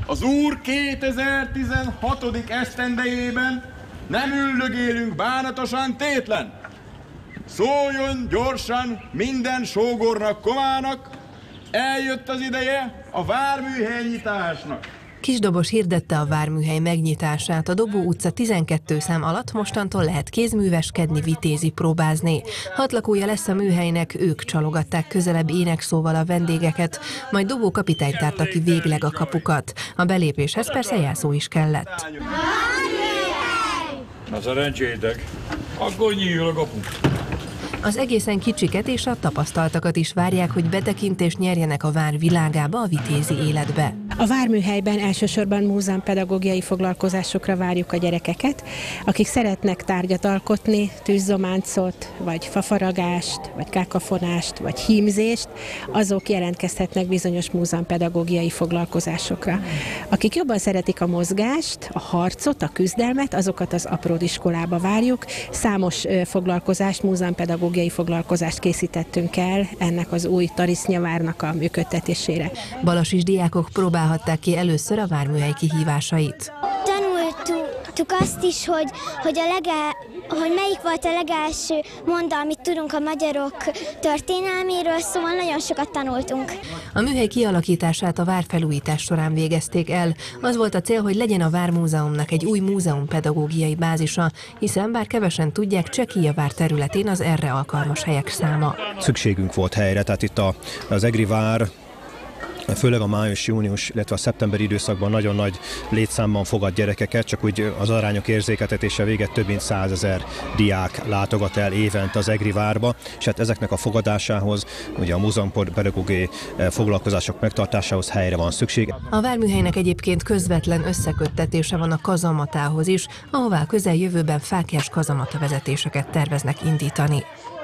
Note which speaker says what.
Speaker 1: Az Úr 2016. esztendejében nem üldögélünk bánatosan tétlen. Szóljon gyorsan minden sógornak, komának, eljött az ideje a várműhely nyitásnak.
Speaker 2: Kisdobos hirdette a várműhely megnyitását. A Dobó utca 12 szám alatt mostantól lehet kézműveskedni, vitézi próbázni. 6 lakója lesz a műhelynek, ők csalogatták közelebb énekszóval a vendégeket, majd Dobó kapitány tárta ki végleg a kapukat. A belépéshez persze jelszó is kellett.
Speaker 3: Na szerencsétek, akkor nyíl a kapu.
Speaker 2: Az egészen kicsiket és a tapasztaltakat is várják, hogy betekintést nyerjenek a vár világába, a vitézi életbe.
Speaker 4: A várműhelyben elsősorban múzeumpedagógiai foglalkozásokra várjuk a gyerekeket, akik szeretnek tárgyat alkotni, tűzzománcot, vagy fafaragást, vagy kákafonást, vagy hímzést, azok jelentkezhetnek bizonyos múzeumpedagógiai foglalkozásokra. Akik jobban szeretik a mozgást, a harcot, a küzdelmet, azokat az apródiskolába várjuk. Számos foglalkozást, múzeumpedagógiai foglalkozást készítettünk el ennek az új tarisznyavárnak a működtetésére.
Speaker 2: Balasis diákok próbálhatták ki először a várműhely kihívásait.
Speaker 5: Tanultuk azt is, hogy melyik volt a legelső monda, amit tudunk a magyarok történelméről, szóval nagyon sokat tanultunk.
Speaker 2: A műhely kialakítását a várfelújítás során végezték el. Az volt a cél, hogy legyen a Vármúzeumnak egy új múzeumpedagógiai bázisa, hiszen bár kevesen tudják, csekély a vár területén az erre alkalmas helyek száma.
Speaker 6: Szükségünk volt helyre, tehát itt az Egri vár, főleg a május, június, illetve a szeptemberi időszakban nagyon nagy létszámban fogad gyerekeket, csak úgy az arányok érzékeltetése véget több mint 100 000 diák látogat el évente az Egri várba, és hát ezeknek a fogadásához, ugye a múzeumpedagógiai foglalkozások megtartásához helyre van szükség.
Speaker 2: A várműhelynek egyébként közvetlen összeköttetése van a kazamatához is, ahová közeljövőben fáklyás kazamata vezetéseket terveznek indítani.